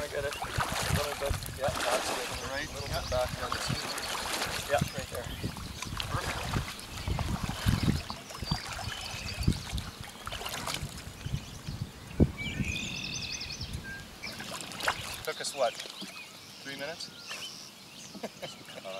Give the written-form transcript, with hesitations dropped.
want to get it a little bit. Yeah, that's good. Right, a little bit back on the seat. Yeah, right there. Perfect. Took us what? 3 minutes?